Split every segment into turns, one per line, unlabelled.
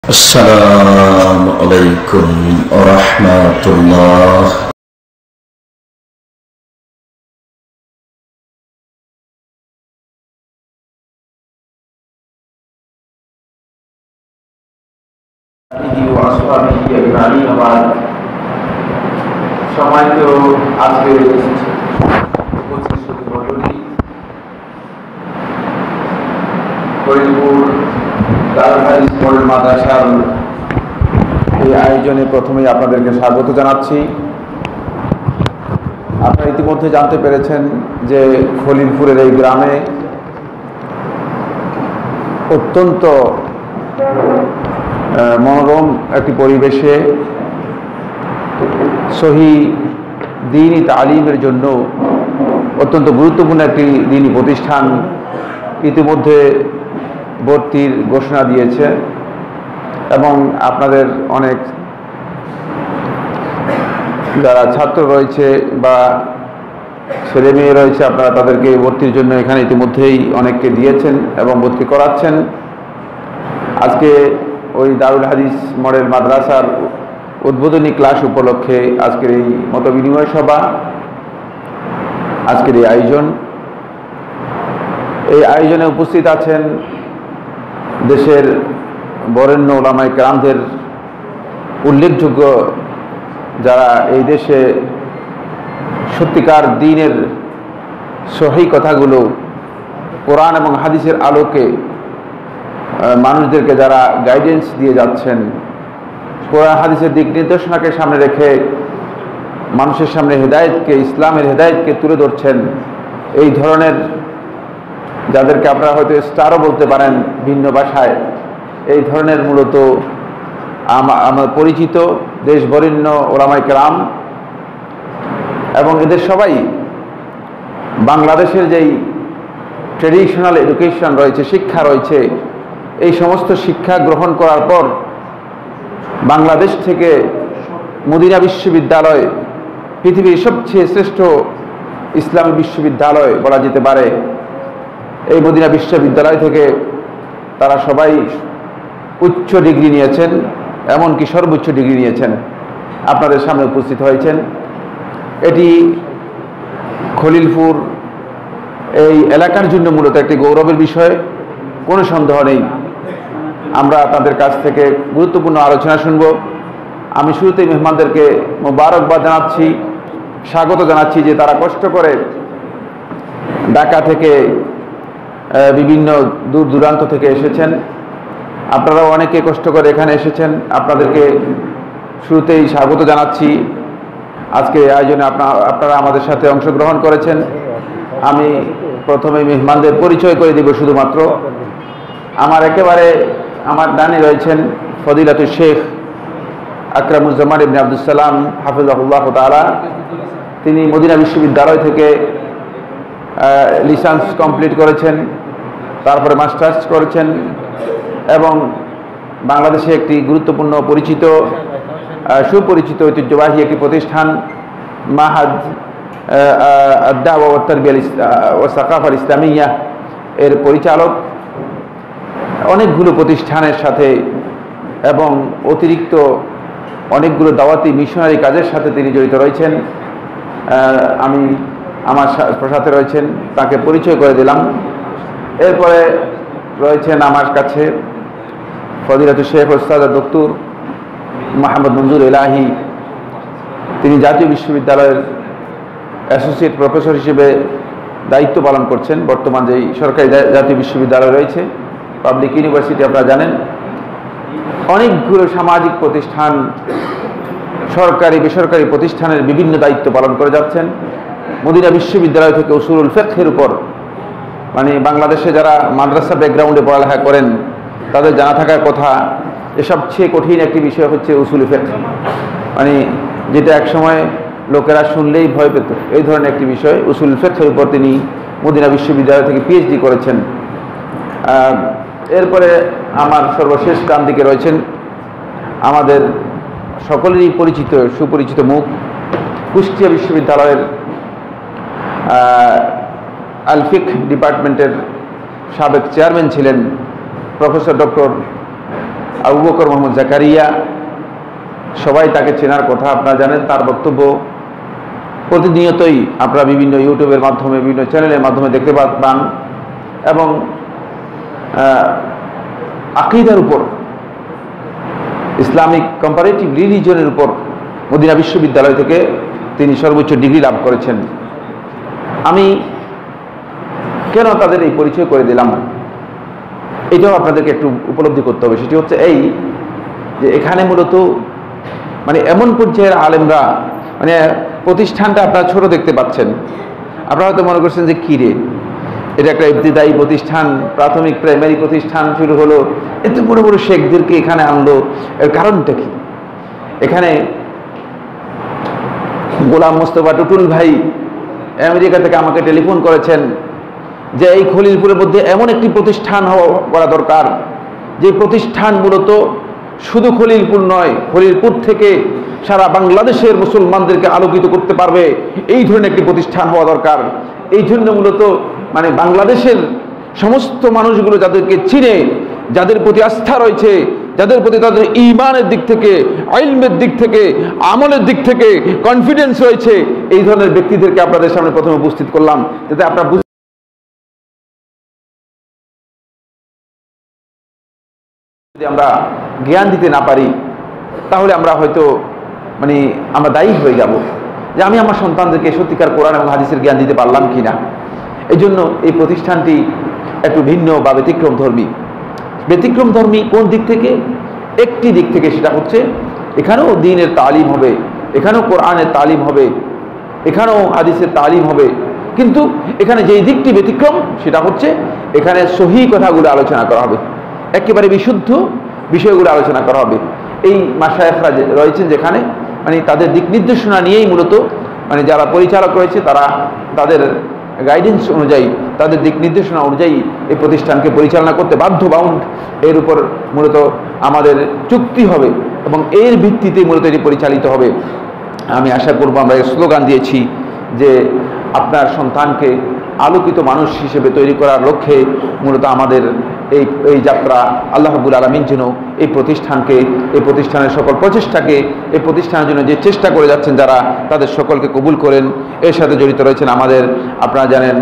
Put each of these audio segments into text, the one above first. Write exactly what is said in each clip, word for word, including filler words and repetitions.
আসসালামু আলাইকুম ওয়া রাহমাতুল্লাহ।
সম্মানিত আজকের ফরিদপুর দারুল হাদিস মডেল মাদ্রাসার এই আয়োজনে প্রথমেই আপনাদেরকে স্বাগত জানাচ্ছি। আপনারা ইতিমধ্যে জানতে পেরেছেন যে খলিলপুরের এই গ্রামে অত্যন্ত মনোরম একটি পরিবেশে সহি দ্বীনি তালিমের জন্য অত্যন্ত গুরুত্বপূর্ণ একটি দ্বীনি প্রতিষ্ঠান ইতিমধ্যে ভর্তির ঘোষণা দিয়েছে এবং আপনাদের অনেক যারা ছাত্র রয়েছে বা ছেলে মেয়ে রয়েছে আপনারা তাদেরকে ভর্তির জন্য এখানে ইতিমধ্যেই অনেককে দিয়েছেন এবং ভর্তি করাচ্ছেন। আজকে ওই দারুল হাদিস মডেল মাদ্রাসার উদ্বোধনী ক্লাস উপলক্ষে আজকের এই মত বিনিময় সভা, আজকের এই আয়োজন। এই আয়োজনে উপস্থিত আছেন দেশের বরেণ্য উলামায়ে কেরামদের উল্লেখযোগ্য যারা এই দেশে সত্যিকার দ্বীনের সহি কথাগুলো কোরআন এবং হাদিসের আলোকে মানুষদেরকে যারা গাইডেন্স দিয়ে যাচ্ছেন, কোরআন হাদিসের দিক নির্দেশনাকে সামনে রেখে মানুষের সামনে হেদায়েতকে, ইসলামের হেদায়েতকে তুলে ধরছেন, এই ধরনের যাদেরকে আপনারা হয়তো স্টারও বলতে পারেন ভিন্ন ভাষায়, এই ধরনের মূলত আমার পরিচিত দেশ বরেণ্য উলামায়ে কেরাম এবং এদের সবাই বাংলাদেশের যেই ট্রেডিশনাল এডুকেশন রয়েছে, শিক্ষা রয়েছে, এই সমস্ত শিক্ষা গ্রহণ করার পর বাংলাদেশ থেকে মদিনা বিশ্ববিদ্যালয় পৃথিবীর সবচেয়ে শ্রেষ্ঠ ইসলামী বিশ্ববিদ্যালয় বলা যেতে পারে, এই মদিনা বিশ্ববিদ্যালয় থেকে তারা সবাই উচ্চ ডিগ্রি নিয়েছেন, এমনকি সর্বোচ্চ ডিগ্রি নিয়েছেন, আপনাদের সামনে উপস্থিত হয়েছেন। এটি খলিলপুর এই এলাকার জন্য মূলত একটি গৌরবের বিষয়, কোনো সন্দেহ নেই। আমরা তাদের কাছ থেকে গুরুত্বপূর্ণ আলোচনা শুনব। আমি শুরুতেই মেহমানদেরকে মোবারকবাদ জানাচ্ছি, স্বাগত জানাচ্ছি যে তারা কষ্ট করে ঢাকা থেকে বিভিন্ন দূর দূরান্ত থেকে এসেছেন। আপনারাও অনেকে কষ্ট করে এখানে এসেছেন, আপনাদেরকে শুরুতেই স্বাগত জানাচ্ছি। আজকে আয়োজনে আপনারা আপনারা আমাদের সাথে অংশগ্রহণ করেছেন। আমি প্রথমে মেহমানদের পরিচয় করে দিব। শুধুমাত্র আমার একেবারে আমার ডানে রয়েছেন ফদিলাতুল শেখ আকরামুজ্জামান ইবনে আব্দুস সালাম হাফিজাহুল্লাহ তাআলা। তিনি মদিনা বিশ্ববিদ্যালয় থেকে লিসেন্স কমপ্লিট করেছেন, তারপরে মাস্টার্স করেছেন এবং বাংলাদেশে একটি গুরুত্বপূর্ণ পরিচিত সুপরিচিত ঐতিহ্যবাহী একটি প্রতিষ্ঠান মাহাদ আদ-দাওয়া ওয়া তারবিয়া ওয়া সাকাফা ইসলামিয়া এর পরিচালক। অনেকগুলো প্রতিষ্ঠানের সাথে এবং অতিরিক্ত অনেকগুলো দাওয়াতি মিশনারি কাজের সাথে তিনি জড়িত রয়েছেন। আমি আমার সাথে রয়েছেন, তাকে পরিচয় করে দিলাম। এরপরে রয়েছেন আমার কাছে ফদিলাতুল শেখ ওস্তাদ ডক্টর মোহাম্মদ মঞ্জুর এলাহি। তিনি জাতীয় বিশ্ববিদ্যালয়ের অ্যাসোসিয়েট প্রফেসর হিসেবে দায়িত্ব পালন করছেন। বর্তমান যেই সরকারি জাতীয় বিশ্ববিদ্যালয় রয়েছে, পাবলিক ইউনিভার্সিটি, আপনারা জানেন অনেকগুলো সামাজিক প্রতিষ্ঠান, সরকারি বেসরকারি প্রতিষ্ঠানের বিভিন্ন দায়িত্ব পালন করে যাচ্ছেন। মদিনা বিশ্ববিদ্যালয় থেকে উসুলুল ফিকহের উপর, মানে বাংলাদেশে যারা মাদ্রাসা ব্যাকগ্রাউন্ডে পড়ালেখা করেন তাদের জানা থাকার কথা যে সবচেয়ে কঠিন একটি বিষয় হচ্ছে উসুল ফিকহ, মানে যেটা একসময় লোকেরা শুনলেই ভয় পেত, এই ধরনের একটি বিষয়। উসুল ফিকহের উপর তিনি মদিনা বিশ্ববিদ্যালয় থেকে পিএইচডি করেছেন। এরপরে আমার সর্বশেষ ডান দিকে রয়েছেন আমাদের সকলেরই পরিচিত সুপরিচিত মুখ, কুষ্টিয়া বিশ্ববিদ্যালয়ের আল ফিকহ ডিপার্টমেন্টের সাবেক চেয়ারম্যান ছিলেন প্রফেসর ডক্টর আবু বকর মোহাম্মদ জাকারিয়া, সবাই তাকে চেনার কথা, আপনারা জানেন। তার বক্তব্য প্রতিনিয়তই আপনারা বিভিন্ন ইউটিউবের মাধ্যমে, বিভিন্ন চ্যানেলের মাধ্যমে দেখতে পান এবং আকীদার উপর, ইসলামিক কম্পারেটিভ রিলিজনের উপর মদিনা বিশ্ববিদ্যালয় থেকে তিনি সর্বোচ্চ ডিগ্রি লাভ করেছেন। আমি কেন তাদের এই পরিচয় করে দিলাম, এটাও আপনাদেরকে একটু উপলব্ধি করতে হবে। সেটি হচ্ছে এই যে এখানে মূলত মানে এমন পর্যায়ের আলেমরা, মানে প্রতিষ্ঠানটা আপনারা ছোট দেখতে পাচ্ছেন, আপনারা হয়তো মনে করছেন যে কী রে, এটা একটা ইবতিদায়ী প্রতিষ্ঠান, প্রাথমিক প্রাইমারি প্রতিষ্ঠান শুরু হলো, এত বড় বড় শেখদেরকে এখানে আনলো, এর কারণটা কি? এখানে গোলাম মোস্তফা টুটুল ভাই আমেরিকা থেকে আমাকে টেলিফোন করেছেন যে এই খলিলপুরের মধ্যে এমন একটি প্রতিষ্ঠান করা দরকার, যে প্রতিষ্ঠান মূলত শুধু খলিলপুর নয়, খলিলপুর থেকে সারা বাংলাদেশের মুসলমানদেরকে আলোকিত করতে পারবে, এই ধরনের একটি প্রতিষ্ঠান হওয়া দরকার। এই জন্য মূলত মানে বাংলাদেশের সমস্ত মানুষগুলো যাদেরকে চিনে, যাদের প্রতি আস্থা রয়েছে, যাদের প্রতি তাদের ঈমানের দিক থেকে, ইলমের দিক থেকে, আমলের দিক থেকে কনফিডেন্স রয়েছে, এই ধরনের ব্যক্তিদেরকে আপনাদের সামনে প্রথমে উপস্থিত করলাম, যাতে আপনারা যদি আমরা জ্ঞান দিতে না পারি তাহলে আমরা হয়তো মানে আমরা দায়ী হয়ে যাব যে আমি আমার সন্তানদেরকে সত্যিকার কোরআন এবং হাদিসের জ্ঞান দিতে পারলাম কিনা। এই জন্য এই প্রতিষ্ঠানটি একটু ভিন্ন বা ব্যতিক্রম ধর্মী। ব্যতিক্রম ধর্মী কোন দিক থেকে? একটি দিক থেকে, সেটা হচ্ছে এখানেও দ্বীনের তালিম হবে, এখানেও কোরআনের তালিম হবে, এখানেও হাদিসের তালিম হবে, কিন্তু এখানে যেই দিকটি ব্যতিক্রম সেটা হচ্ছে এখানে সহি কথাগুলো আলোচনা করা হবে, একেবারে বিশুদ্ধ বিষয়গুলো আলোচনা করা হবে। এই মাশায়েখরা রয়েছেন যেখানে মানে তাদের দিক নির্দেশনা নিয়েই মূলত মানে যারা পরিচালক রয়েছে তারা তাদের গাইডেন্স অনুযায়ী, তাদের দিক নির্দেশনা অনুযায়ী এই প্রতিষ্ঠানকে পরিচালনা করতে বাধ্য, বাউন্ড। এর উপর মূলত আমাদের চুক্তি হবে এবং এর ভিত্তিতে মূলত এটি পরিচালিত হবে। আমি আশা করব, আমরা এই স্লোগান দিয়েছি যে আপনার সন্তানকে আলোকিত মানুষ হিসেবে তৈরি করার লক্ষ্যে মূলত আমাদের এই এই যাত্রা। আল্লাহ রাব্বুল আলামিন যেন এই প্রতিষ্ঠানকে, এই প্রতিষ্ঠানের সকল প্রচেষ্টাকে, এই প্রতিষ্ঠানের জন্য যে চেষ্টা করে যাচ্ছেন যারা, তাদের সকলকে কবুল করেন। এর সাথে জড়িত রয়েছেন আমাদের, আপনারা জানেন,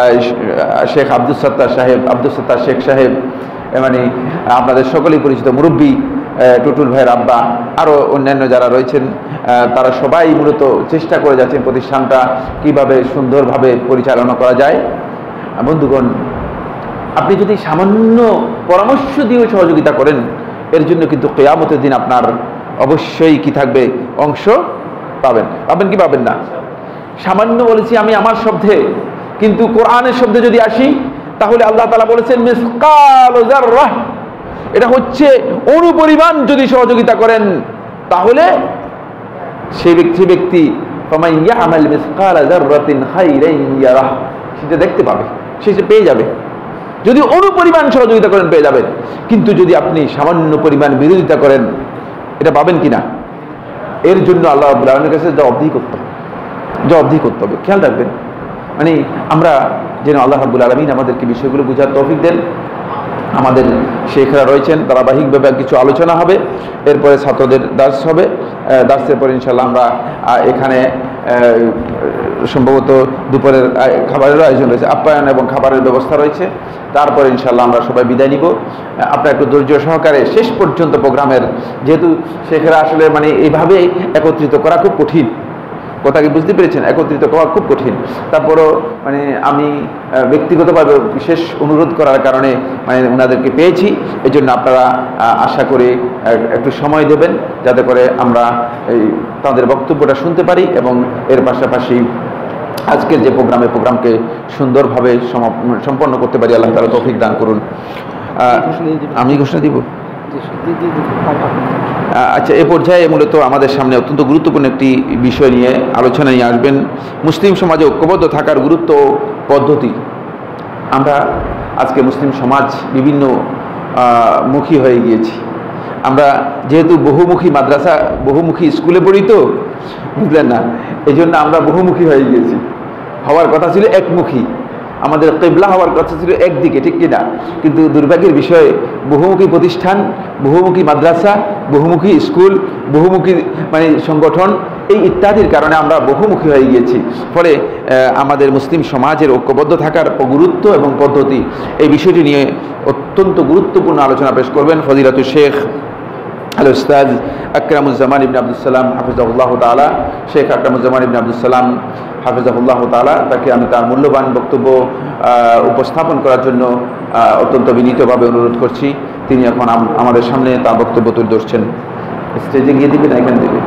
শেখ আব্দুস সাত্তার সাহেব, আব্দুস সাত্তার শেখ সাহেব, মানে আপনাদের সকলেই পরিচিত মুরব্বী টুটুল ভাইয়ের আব্বা, আরও অন্যান্য যারা রয়েছেন, তারা সবাই মূলত চেষ্টা করে যাচ্ছেন প্রতিষ্ঠানটা কীভাবে সুন্দরভাবে পরিচালনা করা যায়। বন্ধুগণ, আপনি যদি সামান্য পরামর্শ দিয়ে সহযোগিতা করেন, এর জন্য কিন্তু কিয়ামতের দিন আপনার অবশ্যই কি থাকবে, অংশ পাবেন। পাবেন কি পাবেন না? সামান্য বলেছি আমি আমার শব্দে, কিন্তু কোরআনের শব্দে যদি আসি তাহলে আল্লাহ তাআলা বলেছেন মিসকাল যাররাহ, এটা হচ্ছে অনুপরিমাণ যদি সহযোগিতা করেন তাহলে সেই ব্যক্তি ব্যক্তি ফামান ইয়ামাল মিসকাল যাররাতিন খাইরান ইয়ারাহ, সেটা দেখতে পাবে, সেটা পেয়ে যাবে। যদি অনুপরিমাণ সহযোগিতা করেন পেয়ে যাবেন, কিন্তু যদি আপনি সামান্য পরিমাণ বিরোধিতা করেন এটা পাবেন কিনা, এর জন্য আল্লাহ রাব্বুল আলামিনের কাছে জবাবদিহি করতে হবে, জবাবদিহি করতে হবে। খেয়াল রাখবেন, মানে আমরা যেন আল্লাহ রাব্বুল আলামিন আমাদেরকে বিষয়গুলো বোঝার তৌফিক দেন। আমাদের শেখরা রয়েছেন, ধারাবাহিকভাবে কিছু আলোচনা হবে, এরপরে ছাত্রদের দার্স হবে, দার্সের পরে ইনশাল্লাহ আমরা এখানে সম্ভবত দুপুরের খাবারেরও আয়োজন রয়েছে, আপ্যায়ন এবং খাবারের ব্যবস্থা রয়েছে। তারপরে ইনশাল্লাহ আমরা সবাই বিদায় নিব। আপনারা একটু ধৈর্য সহকারে শেষ পর্যন্ত প্রোগ্রামের, যেহেতু শেখরা আসলে মানে এইভাবে একত্রিত করা খুব কঠিন, কথা কি বুঝতে পেরেছেন? একত্রিত করা খুব কঠিন। তারপরও মানে আমি ব্যক্তিগতভাবে বিশেষ অনুরোধ করার কারণে মানে ওনাদেরকে পেয়েছি, এই জন্য আপনারা আশা করি একটু সময় দেবেন যাতে করে আমরা এই তাদের বক্তব্যটা শুনতে পারি এবং এর পাশাপাশি আজকের যে প্রোগ্রামে প্রোগ্রামকে সুন্দরভাবে সম্পন্ন করতে পারি। আল্লাহ তাআলা তৌফিক দান করুন। আমি ঘোষণা দিব। আচ্ছা, এ পর্যায়ে মূলত আমাদের সামনে অত্যন্ত গুরুত্বপূর্ণ একটি বিষয় নিয়ে আলোচনা নিয়ে আসবেন, মুসলিম সমাজে ঐক্যবদ্ধ থাকার গুরুত্ব পদ্ধতি। আমরা আজকে মুসলিম সমাজ বিভিন্ন মুখী হয়ে গিয়েছি। আমরা যেহেতু বহুমুখী মাদ্রাসা, বহুমুখী স্কুলে পড়ি, তো বুঝলেন না, এই জন্য আমরা বহুমুখী হয়ে গিয়েছি। হওয়ার কথা ছিল একমুখী, আমাদের কিবলা হওয়ার কথা ছিল একদিকে, ঠিক কিনা? কিন্তু দুর্ভাগ্যের বিষয়ে বহুমুখী প্রতিষ্ঠান, বহুমুখী মাদ্রাসা, বহুমুখী স্কুল, বহুমুখী মানে সংগঠন, এই ইত্যাদির কারণে আমরা বহুমুখী হয়ে গিয়েছি। ফলে আমাদের মুসলিম সমাজের ঐক্যবদ্ধ থাকার গুরুত্ব এবং পদ্ধতি, এই বিষয়টি নিয়ে অত্যন্ত গুরুত্বপূর্ণ আলোচনা পেশ করবেন ফজিলাতুল শেখ আল উস্তাদ আকরামুজ্জামান ইবনে আব্দুস সালাম হাফিজাহুল্লাহ তাআলা। শেখ আকরামুজ্জামান ইবনে আব্দুস সালাম হাফিজাহুল্লাহ তাআলা, তাকে আমি তার মূল্যবান বক্তব্য উপস্থাপন করার জন্য অত্যন্ত বিনীতভাবে অনুরোধ করছি। তিনি এখন আমাদের সামনে তার বক্তব্য তুলে ধরছেন। স্টেজে গিয়ে দিবেন, এখান থেকে।